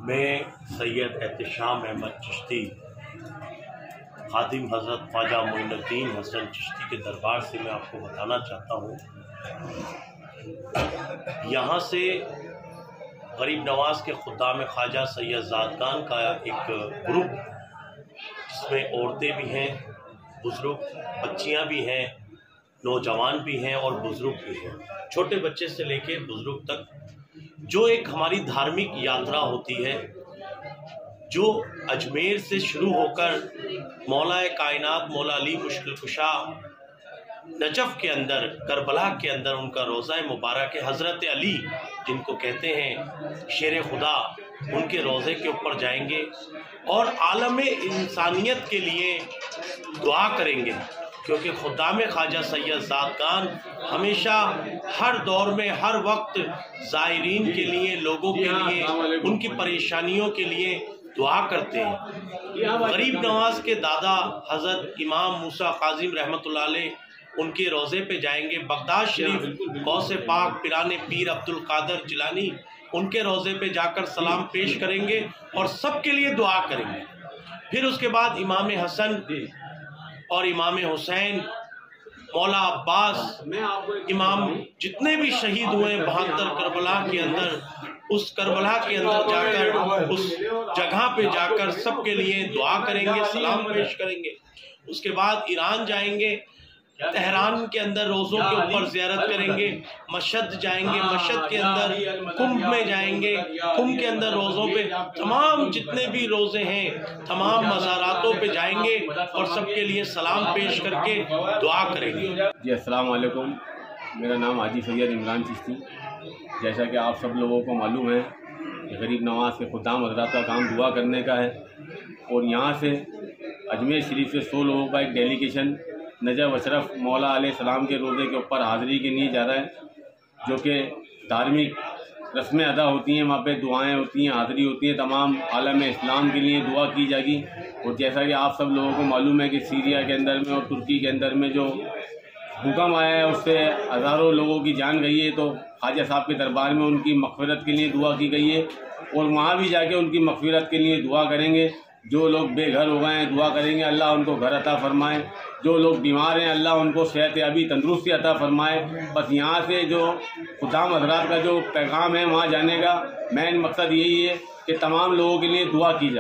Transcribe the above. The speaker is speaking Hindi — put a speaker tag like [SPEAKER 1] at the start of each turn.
[SPEAKER 1] मैं सैयद एहतशाम अहमद चिश्ती खादिम हज़रत ख्वाजा मोइनुद्दीन हसन चिश्ती के दरबार से मैं आपको बताना चाहता हूँ, यहाँ से गरीब नवाज के खुद्दाम ख्वाजा सैयद ज़ादगान का एक ग्रुप, जिसमें औरतें भी हैं, बुज़ुर्ग बच्चियाँ भी हैं, नौजवान भी हैं और बुज़ुर्ग भी हैं, छोटे बच्चे से लेकर बुज़ुर्ग तक, जो एक हमारी धार्मिक यात्रा होती है, जो अजमेर से शुरू होकर मौलाए कायनात मौला अली मुश्किल कुशा नजफ़ के अंदर, करबला के अंदर उनका रोज़ा मुबारक है, हज़रत अली जिनको कहते हैं शेर खुदा, उनके रोज़े के ऊपर जाएंगे और आलम इंसानियत के लिए दुआ करेंगे, क्योंकि खुद्दाम ख्वाजा सैयद ज़ादगान हमेशा हर दौर में हर वक्त ज़ायरीन के लिए, लोगों के लिए, उनकी परेशानियों के लिए दुआ करते हैं। गरीब नवाज के दादा हज़रत इमाम मूसा काजिम रहमतुल्लाह अलैह उनके रोज़े पे जाएंगे, बगदाद शरीफ गौसे पाक पिराने पीर अब्दुल कादर जिलानी उनके रोज़े पे जाकर सलाम पेश करेंगे और सबके लिए दुआ करेंगे। फिर उसके बाद इमाम हसन और इमाम हुसैन, मौला अब्बास, इमाम जितने भी शहीद हुए 72 करबला के अंदर, उस करबला के अंदर जाकर उस जगह पे जाकर सबके लिए दुआ करेंगे, सलाम पेश करेंगे। उसके बाद ईरान जाएंगे, तेहरान के अंदर रोज़ों के ऊपर ज़ियारत करेंगे, मशहद जाएंगे, मशहद के अंदर कुंभ में जाएंगे, कुंभ के अंदर रोज़ों पे तमाम जितने भी रोज़े हैं तमाम मज़ारातों पे जाएंगे और सबके लिए सलाम पेश करके दुआ करेंगे।
[SPEAKER 2] जी अस्सलाम वालेकुम, मेरा नाम हाजी सैयद इमरान चिश्ती। जैसा कि आप सब लोगों को मालूम है कि गरीब नवाज के खुद्दाम हज़रात का काम दुआ करने का है, और यहाँ से अजमेर शरीफ से 100 लोगों का एक डेलीगेशन नजफ़ अशरफ मौला अलैहिस्सलाम के रोज़े के ऊपर हाज़िरी के लिए जा रहा है, जो कि धार्मिक रस्में अदा होती हैं, वहाँ पे दुआएं होती हैं, हाज़िरी होती हैं, तमाम आलम इस्लाम के लिए दुआ की जाएगी। और जैसा कि आप सब लोगों को मालूम है कि सीरिया के अंदर में और तुर्की के अंदर में जो भूकंप आया है उससे हज़ारों लोगों की जान गई है, तो ख्वाजा साहब के दरबार में उनकी मग़फ़िरत के लिए दुआ की गई है, और वहाँ भी जाके उनकी मग़फ़िरत के लिए दुआ करेंगे। जो लोग बेघर हो गए हैं दुआ करेंगे अल्लाह उनको घर अता फरमाए, जो लोग बीमार हैं अल्लाह उनको सेहतयाबी तंदुरुस्ती अता फरमाए। बस यहाँ से जो खुद्दाम हज़रात का जो पैगाम है वहाँ जाने का मेन मकसद यही है कि तमाम लोगों के लिए दुआ की जाए।